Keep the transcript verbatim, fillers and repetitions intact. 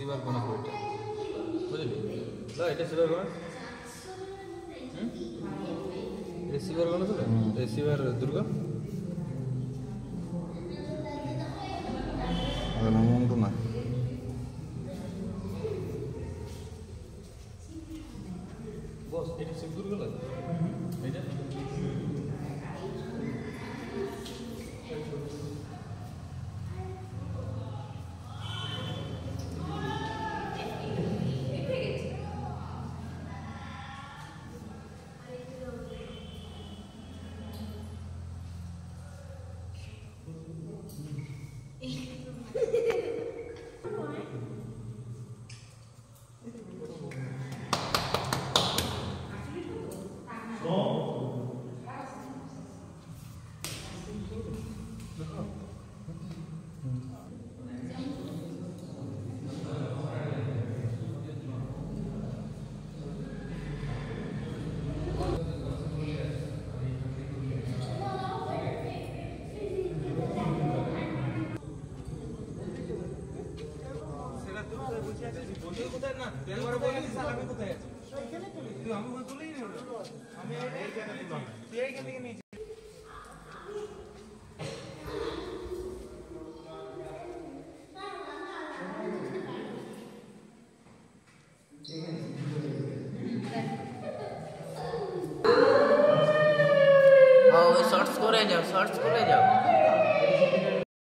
receiver কোন বইটা বুঝলি লা এটা রিসিভার কোন হুম রিসিভার কোন তো রিসিভার দুর্গা ಅದನ್ನ ಮುಂದುನ বস এটা সিম দুর্গা লাগে এটা শর্টস করে যাও শর্টস করে যাও